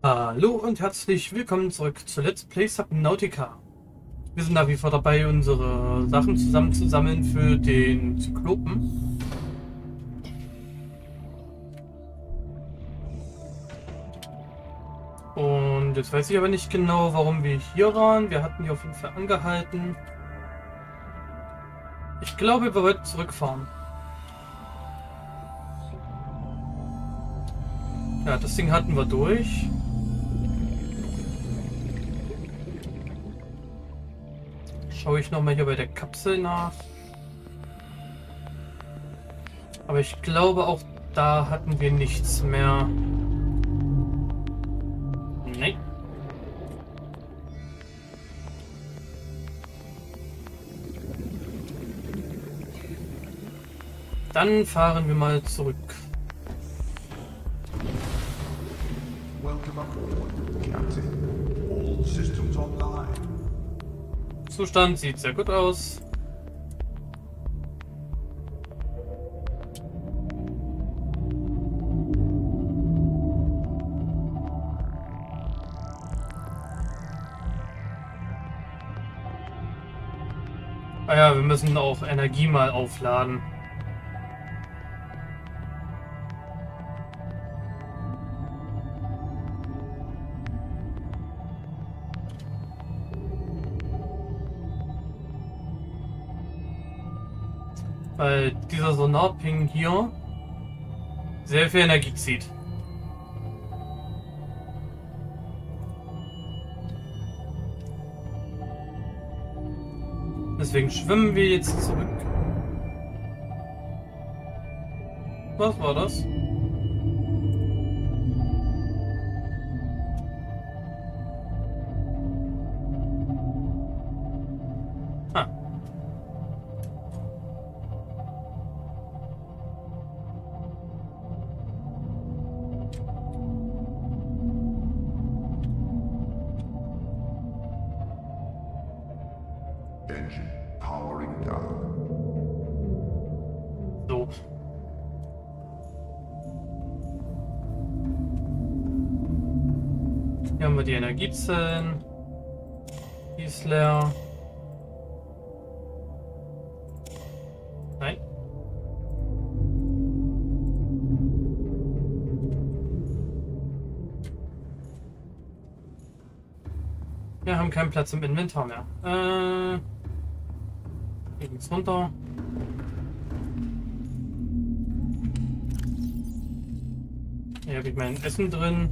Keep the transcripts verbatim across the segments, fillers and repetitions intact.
Hallo und herzlich willkommen zurück zu Let's Play Subnautica. Wir sind nach wie vor dabei, unsere Sachen zusammenzusammeln für den Zyklopen. Und jetzt weiß ich aber nicht genau, warum wir hier waren. Wir hatten hier auf jeden Fall angehalten. Ich glaube, wir wollten zurückfahren. Ja, das Ding hatten wir durch. Schaue ich nochmal hier bei der Kapsel nach. Aber ich glaube, auch da hatten wir nichts mehr. Nee. Dann fahren wir mal zurück. Welcome aboard, Captain. All systems online. Zustand sieht sehr gut aus. Ah ja, wir müssen auch Energie mal aufladen. Weil dieser Sonarping hier sehr viel Energie zieht. Deswegen schwimmen wir jetzt zurück. Was war das? Ah. Engine powering down. So. Hier haben wir die Energiezellen. Die ist leer. Nein. Wir haben keinen Platz im Inventar mehr. Äh, hier geht's runter. Hier habe ich mein Essen drin.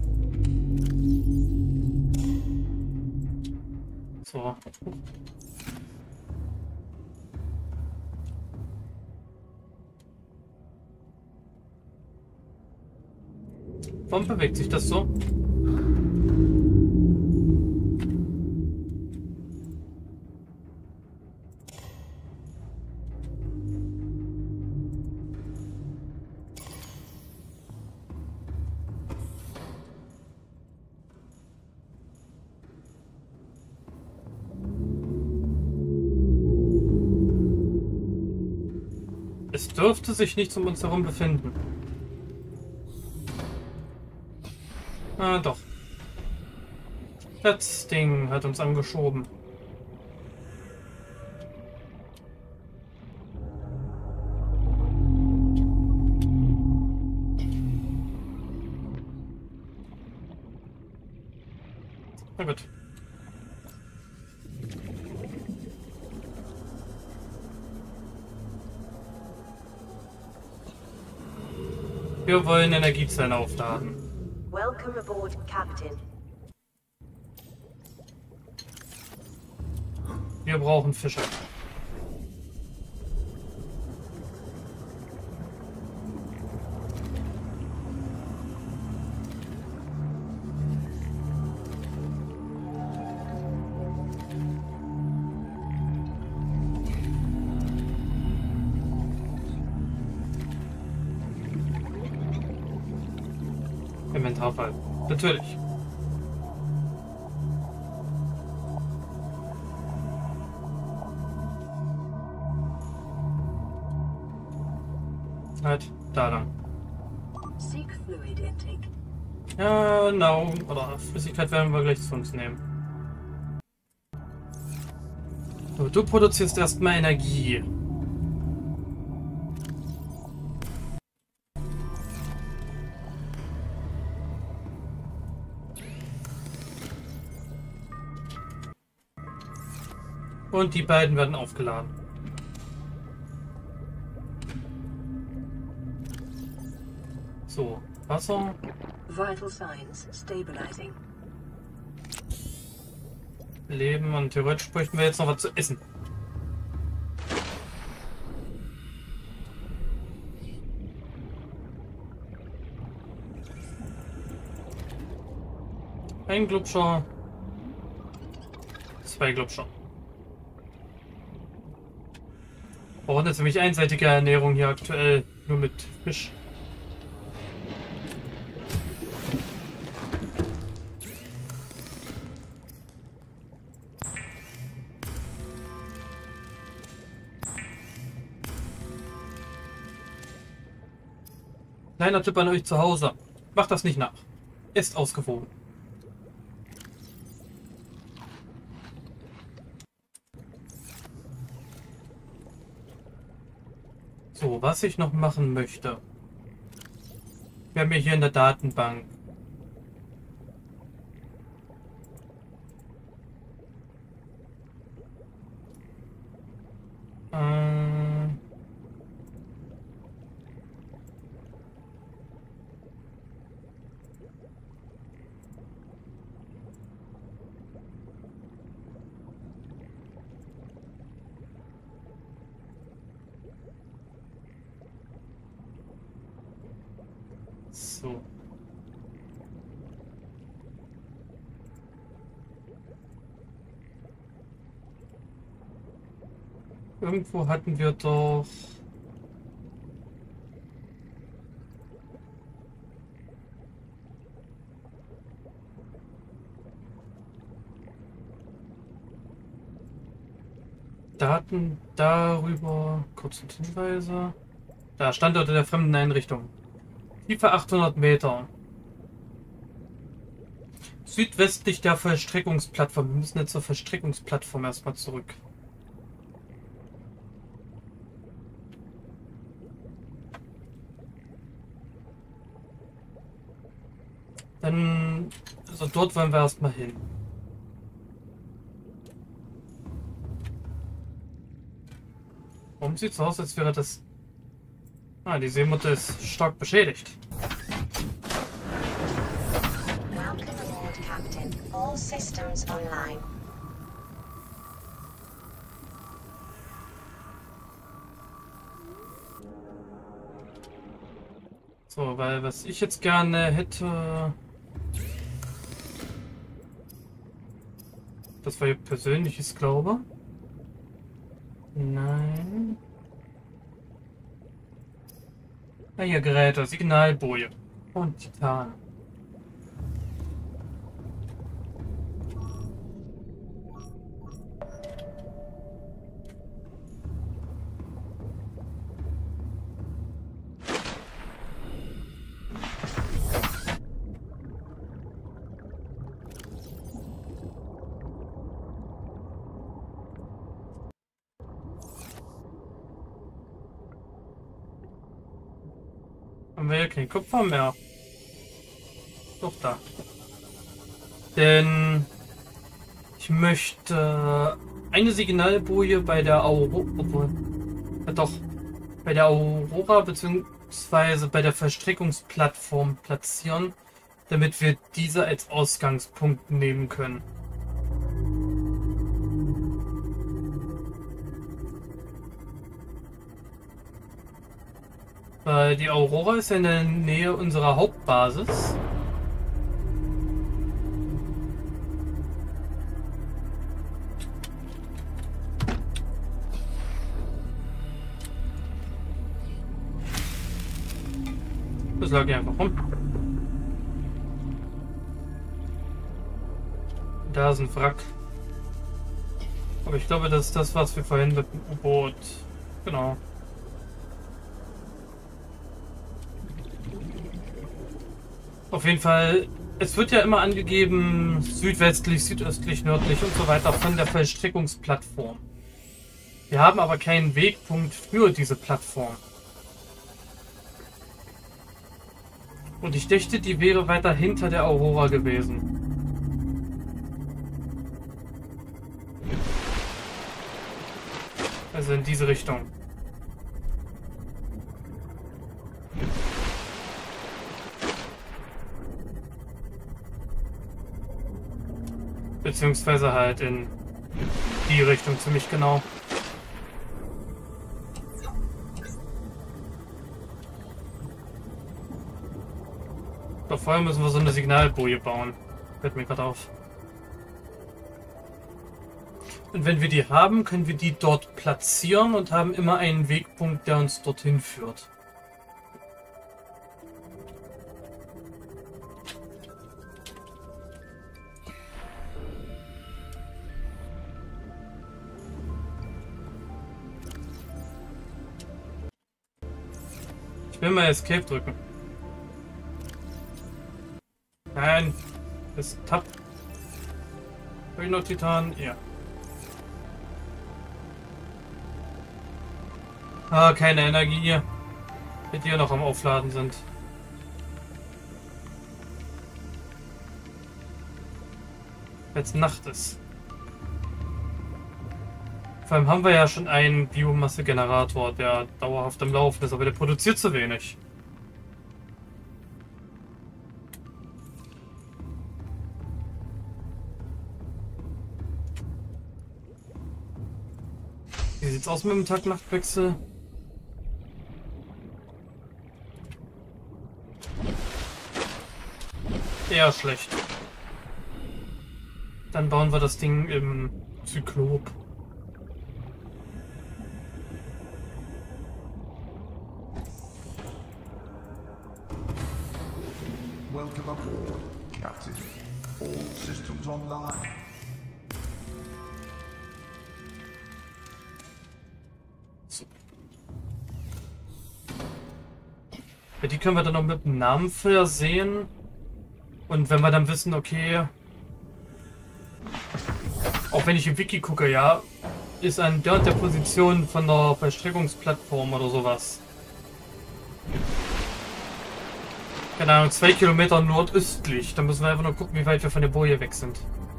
So. Warum bewegt sich das so? Es dürfte sich nichts um uns herum befinden. Ah, doch. Das Ding hat uns angeschoben. Na gut. Wir wollen Energiezellen aufladen. Welcome aboard, Captain. Wir brauchen Fische. Inventarfall. Natürlich. Halt, da lang. Seek fluid intake. Ja, Nahrung oder Flüssigkeit werden wir gleich zu uns nehmen. So, du produzierst erstmal Energie. Und die beiden werden aufgeladen. So, Wasser. Vital signs stabilizing. Leben und theoretisch bräuchten wir jetzt noch was zu essen. Ein Glubscher. Zwei Glubscher. Wir brauchen eine ziemlich einseitige Ernährung hier aktuell. Nur mit Fisch. Kleiner Tipp an euch zu Hause. Macht das nicht nach. Ist ausgewogen. So, was ich noch machen möchte. Wir haben ja hier in der Datenbank. Ähm So. Irgendwo hatten wir doch... Daten darüber, kurze Hinweise. Da, Standorte der fremden Einrichtung. Tiefe achthundert Meter. Südwestlich der Verstreckungsplattform. Wir müssen jetzt zur Verstreckungsplattform erstmal zurück. Dann, also dort wollen wir erstmal hin. Warum sieht es aus, als wäre das... Ah, die Seemutter ist stark beschädigt. Welcome aboard, Captain. All systems online. So, weil was ich jetzt gerne hätte... Das war ihr persönliches, glaube. Nein. Ah, hier Geräte, Signalboje und Titan. Haben wir hier keinen Kupfer mehr? Doch da. Denn ich möchte eine Signalboje bei der Aurora, obwohl, ja doch, bei der Aurora bzw. bei der Verstrickungsplattform platzieren, damit wir diese als Ausgangspunkt nehmen können. Weil die Aurora ist ja in der Nähe unserer Hauptbasis. Das lag hier einfach rum. Da ist ein Wrack. Aber ich glaube, das ist das, was wir vorhin mit dem U-Boot... Genau. Auf jeden Fall Es wird ja immer angegeben, südwestlich, südöstlich, nördlich und so weiter von der Vollstreckungsplattform. Wir haben aber keinen Wegpunkt für diese Plattform. Und ich dachte, die wäre weiter hinter der Aurora gewesen. Also in diese Richtung. Beziehungsweise halt in die Richtung ziemlich genau. Doch vorher müssen wir so eine Signalboje bauen. Fällt mir gerade auf. Und wenn wir die haben, können wir die dort platzieren und haben immer einen Wegpunkt, der uns dorthin führt. Ich will mal Escape drücken. Nein, das Tab. Habe ich noch Titan? Ja. Ah, keine Energie, wenn die ja noch am Aufladen sind. Jetzt Nacht ist. Vor allem haben wir ja schon einen Biomasse-Generator, der dauerhaft am Laufen ist, aber der produziert zu wenig. Wie sieht's aus mit dem Tag-Nacht-Wechsel? Eher schlecht. Dann bauen wir das Ding im Zyklop. Welcome aboard, Captain. All systems online. So. Ja, die können wir dann noch mit dem Namen versehen. Und wenn wir dann wissen, okay, auch wenn ich im Wiki gucke, ja, ist an der und der Position von der Vollstreckungsplattform oder sowas. Keine Ahnung, zwei Kilometer nordöstlich. Da müssen wir einfach nur gucken, wie weit wir von der Boje weg sind.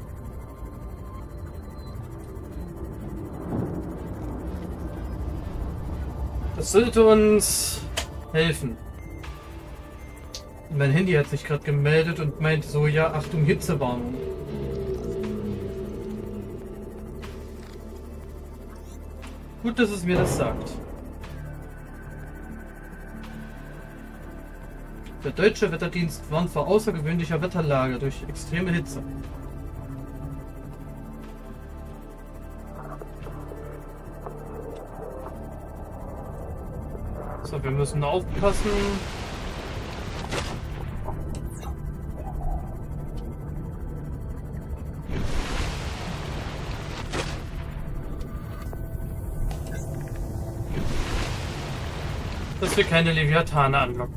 Das sollte uns helfen. Mein Handy hat sich gerade gemeldet und meint so, ja, Achtung, Hitzewarnung. Gut, dass es mir das sagt. Der deutsche Wetterdienst warnt vor außergewöhnlicher Wetterlage durch extreme Hitze. So, wir müssen aufpassen. Dass wir keine Leviathane anlocken.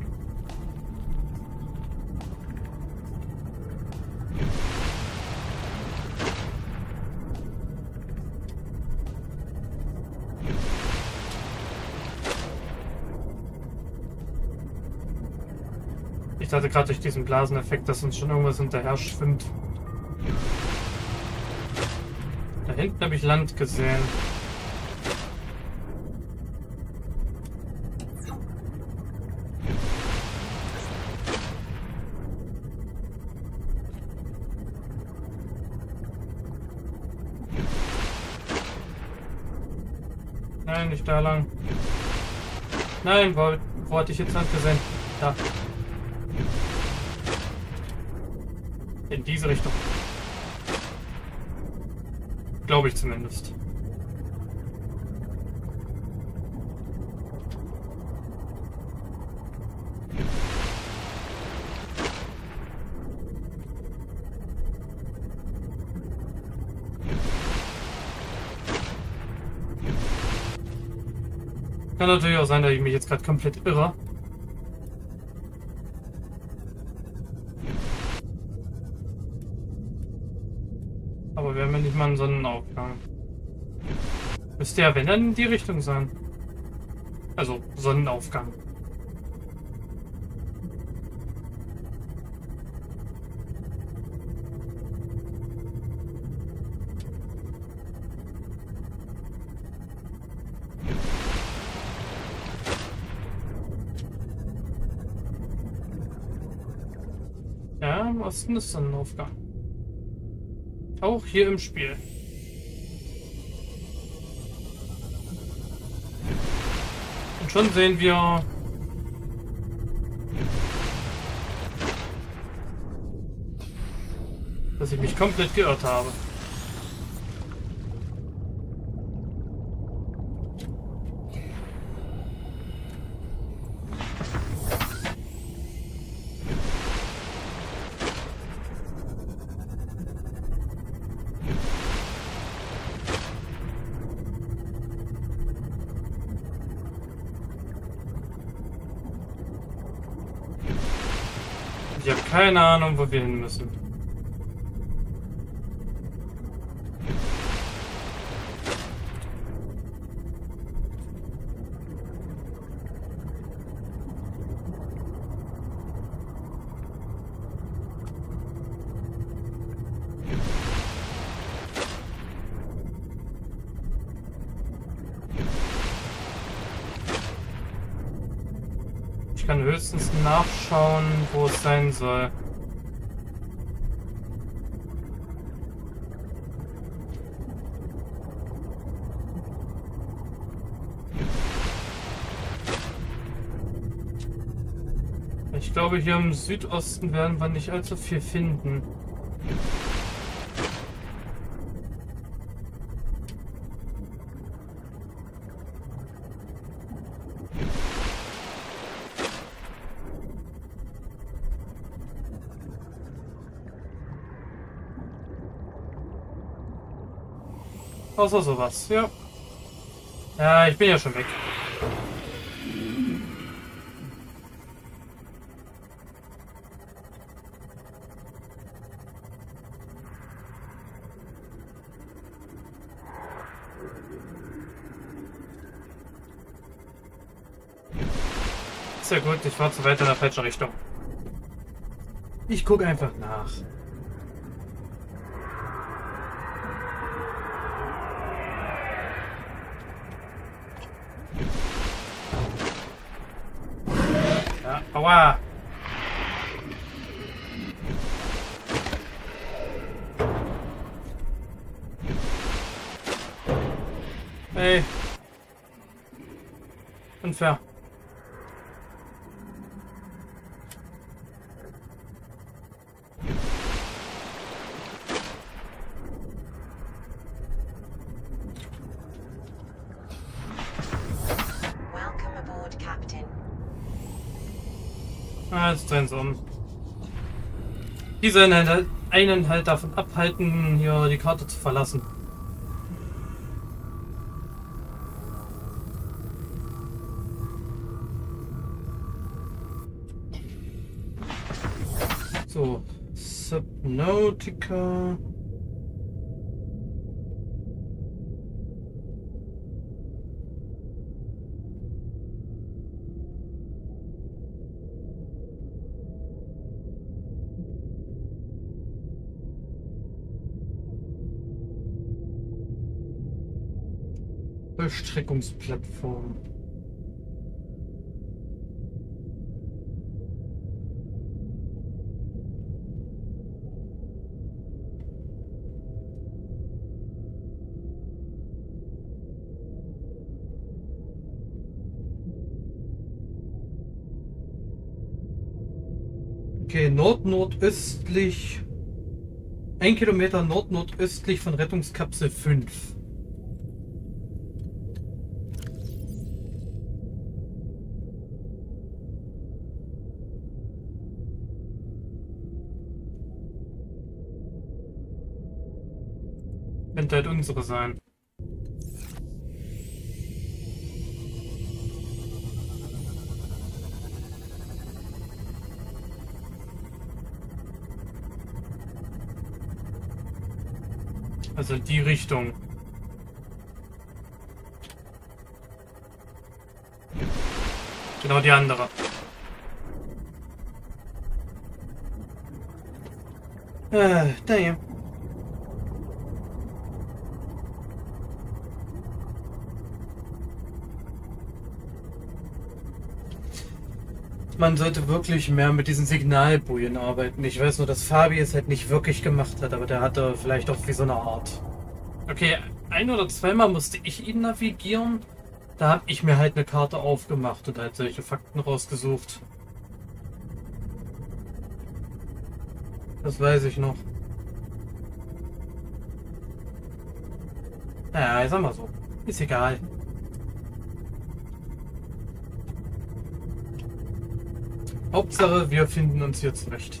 Ich dachte gerade durch diesen Blaseneffekt, dass uns schon irgendwas hinterher schwimmt. Da hinten habe ich Land gesehen. Nein, nicht da lang. Nein, wo, wo hatte ich jetzt Land gesehen? Da. In diese Richtung. Glaube ich zumindest. Kann natürlich auch sein, dass ich mich jetzt gerade komplett irre. Aber wir haben ja nicht mal einen Sonnenaufgang. Müsste ja, wenn, dann in die Richtung sein. Also Sonnenaufgang. Ja, im Osten ist Sonnenaufgang. Auch hier im Spiel. Und schon sehen wir, dass ich mich komplett geirrt habe. Ich habe keine Ahnung, wo wir hin müssen. Ich kann höchstens nachschauen, wo es sein soll. Ich glaube, hier im Südosten werden wir nicht allzu viel finden. Außer sowas, ja. Ja, ich bin ja schon weg. Sehr gut, ich war zu weit in der falschen Richtung. Ich gucke einfach nach. Ja, aua! Hey! Unfair. Ah, jetzt drehen sie um. Die sollen halt einen halt davon abhalten, hier die Karte zu verlassen. So, Subnautica. Vollstreckungsplattform. Okay, nord-nordöstlich. Ein Kilometer nord-nordöstlich von Rettungskapsel fünf. Könnte halt unsere sein. Also in die Richtung. Genau die andere. Äh, naja. Man sollte wirklich mehr mit diesen Signalbojen arbeiten. Ich weiß nur, dass Fabi es halt nicht wirklich gemacht hat, aber der hatte vielleicht auch wie so eine Art. Okay, ein oder zweimal musste ich ihn navigieren. Da habe ich mir halt eine Karte aufgemacht und halt solche Fakten rausgesucht. Das weiß ich noch. Naja, ich sag mal so. Ist egal. Hauptsache, wir finden uns hier zurecht.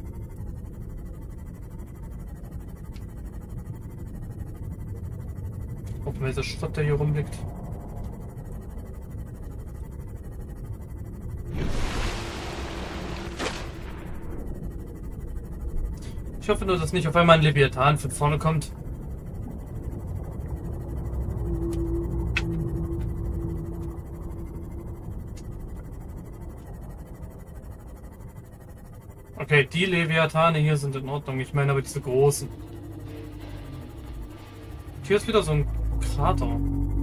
Gucken, welcher Schrott der hier rumliegt. Ich hoffe nur, dass nicht auf einmal ein Leviathan von vorne kommt. Okay, die Leviathane hier sind in Ordnung. Ich meine aber diese großen. Hier ist wieder so ein Krater.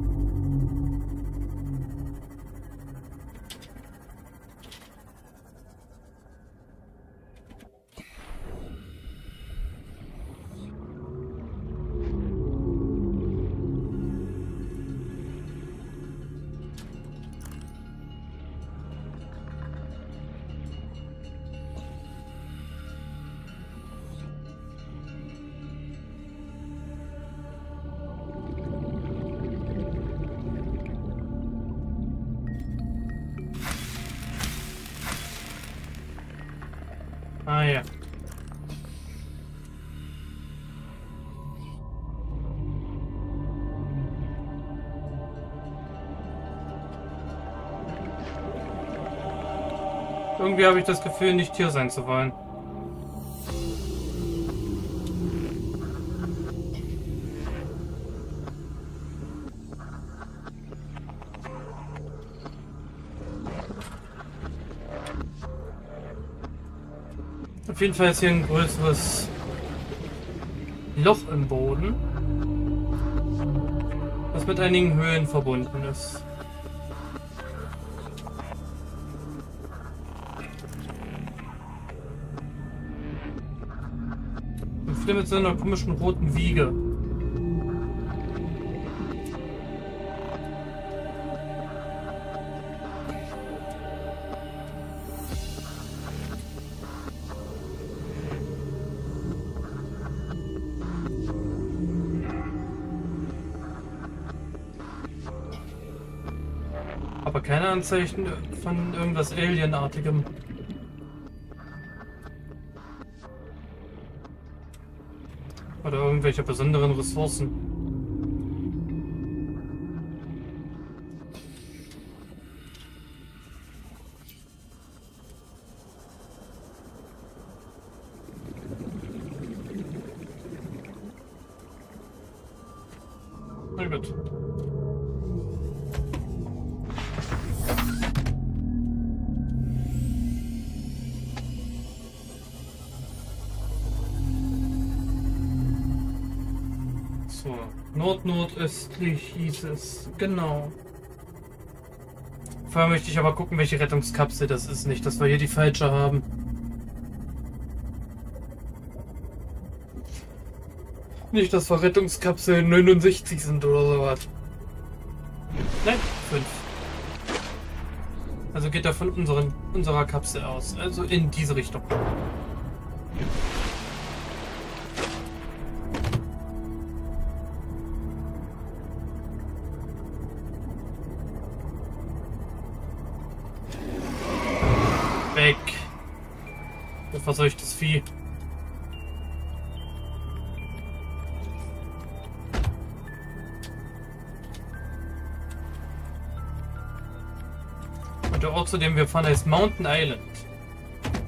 Ah ja. Irgendwie habe ich das Gefühl, nicht hier sein zu wollen. Auf jeden Fall ist hier ein größeres Loch im Boden, das mit einigen Höhlen verbunden ist. Und viele mit so einer komischen roten Wiege. Aber keine Anzeichen von irgendwas Alienartigem. Oder irgendwelche besonderen Ressourcen. Na gut. So, nord-nordöstlich hieß es. Genau. Vorher möchte ich aber gucken, welche Rettungskapsel das ist. Nicht, dass wir hier die falsche haben. Nicht, dass wir Rettungskapsel neunundsechzig sind oder sowas. Nein, fünf. Also geht er von unseren, unserer Kapsel aus. Also in diese Richtung. Weg. Du verseuchtes Vieh. Und der Ort, zu dem wir fahren, heißt Mountain Island.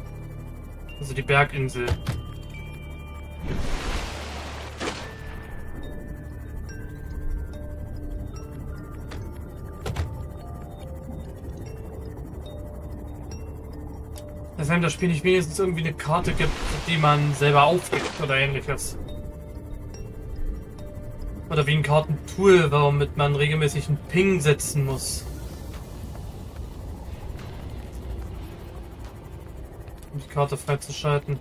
Also die Berginsel. dass einem das Spiel nicht wenigstens irgendwie eine Karte gibt, die man selber aufdeckt oder ähnliches. Oder wie ein Kartentool, womit man regelmäßig einen Ping setzen muss. Um die Karte freizuschalten.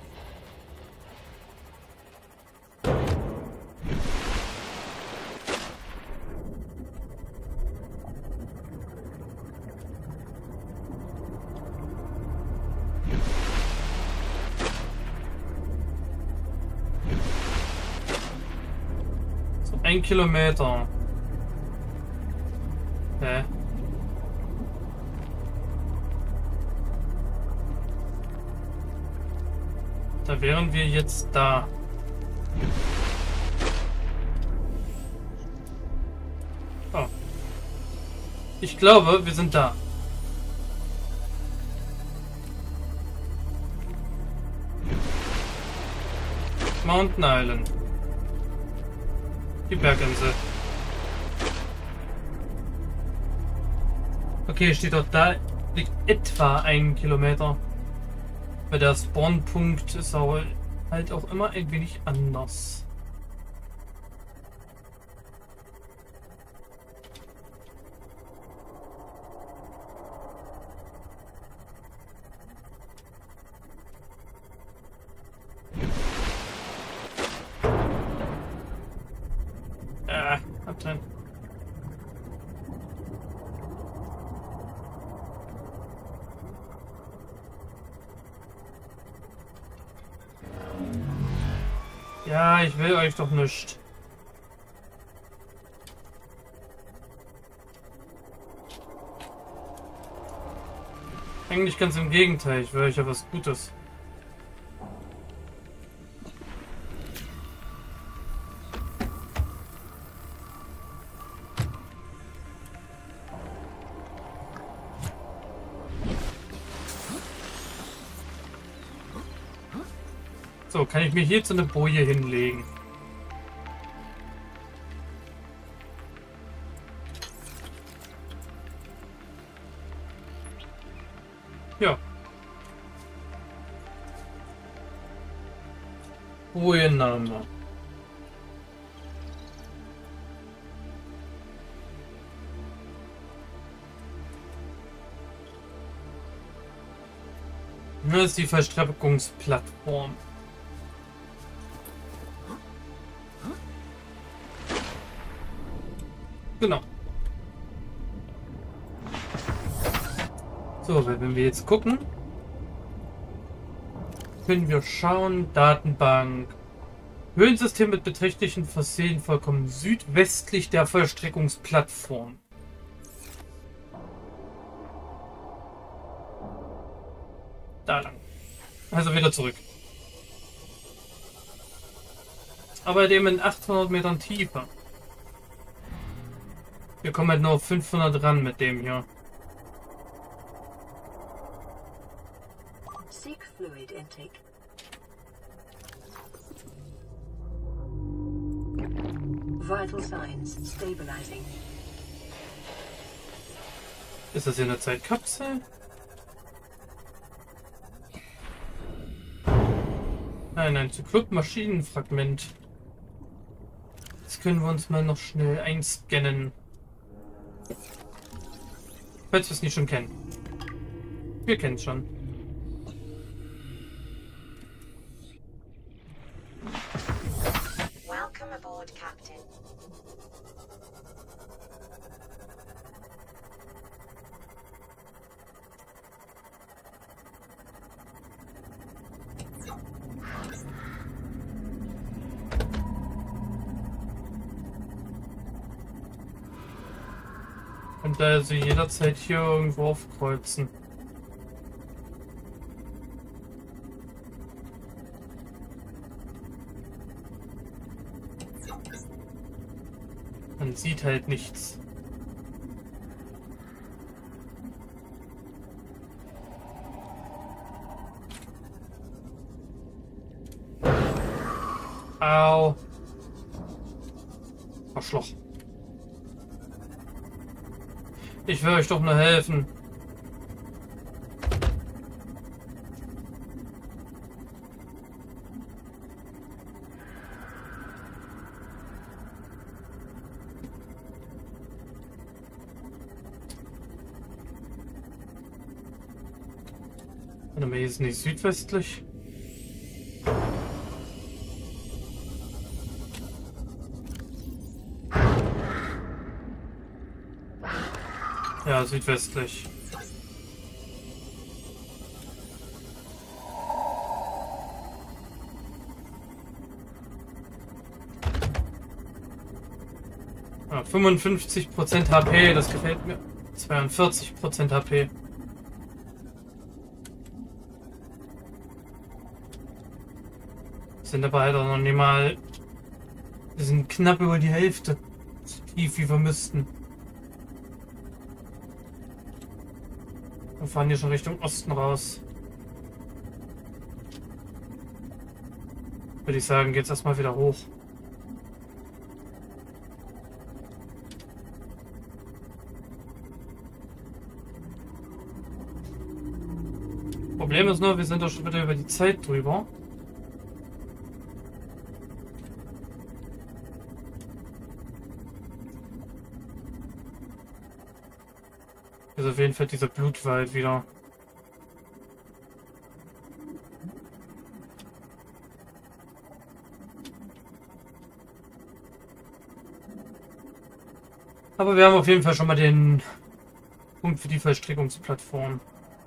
Ein Kilometer. Hä? Da wären wir jetzt da. Oh. Ich glaube, wir sind da. Mountain Island. Die Berginsel. Okay, steht dort, da liegt etwa ein Kilometer. Weil der Spawnpunkt ist aber halt auch immer ein wenig anders. Ah, abtrennen. Ja, ich will euch doch nicht. Eigentlich ganz im Gegenteil, ich will euch ja was Gutes. So, kann ich mir hier zu einer Boje hinlegen? Ja. Bojenname. Das ist die Verstreckungsplattform. Genau. So, wenn wir jetzt gucken, können wir schauen, Datenbank. Höhlensystem mit beträchtlichen Versehen vollkommen südwestlich der Vollstreckungsplattform. Da lang. Also wieder zurück. Aber dem in achthundert Metern Tiefe. Wir kommen halt nur auf fünfhundert ran mit dem hier. Seek fluid intake. Vital signs stabilizing. Ist das hier eine Zeitkapsel? Nein, ein Zyklop-Maschinenfragment. Das können wir uns mal noch schnell einscannen. Falls wir es nicht schon kennen. Wir kennen es schon. Welcome aboard, Captain. Und also jederzeit hier irgendwo aufkreuzen. Man sieht halt nichts. Au. Arschloch. Ich will euch doch nur helfen. Aber hier ist nicht südwestlich. Ja, südwestlich. Ja, fünfundfünfzig Prozent H P, das gefällt mir. zweiundvierzig Prozent H P. Sind aber halt auch noch nicht mal. Wir sind knapp über die Hälfte. So tief wie wir müssten. Wir fahren hier schon Richtung Osten raus. Würde ich sagen, geht's erstmal wieder hoch. Problem ist nur, wir sind doch schon wieder über die Zeit drüber. Hier ist auf jeden Fall dieser Blutwald wieder. Aber wir haben auf jeden Fall schon mal den Punkt für die Vollstreckungsplattform.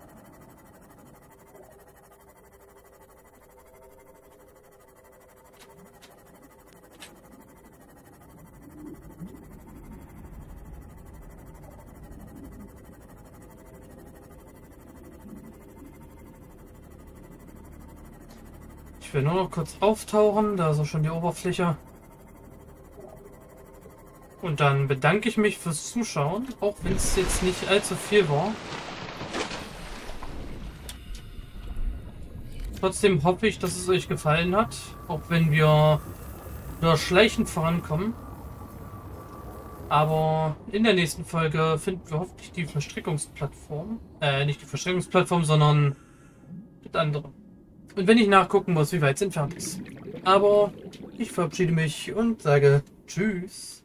Ich will nur noch kurz auftauchen, da ist auch schon die Oberfläche. Und dann bedanke ich mich fürs Zuschauen, auch wenn es jetzt nicht allzu viel war. Trotzdem hoffe ich, dass es euch gefallen hat, auch wenn wir nur schleichend vorankommen. Aber in der nächsten Folge finden wir hoffentlich die Verstrickungsplattform. Äh, nicht die Verstrickungsplattform, sondern das andere. Und wenn ich nachgucken muss, wie weit es entfernt ist. Aber ich verabschiede mich und sage Tschüss.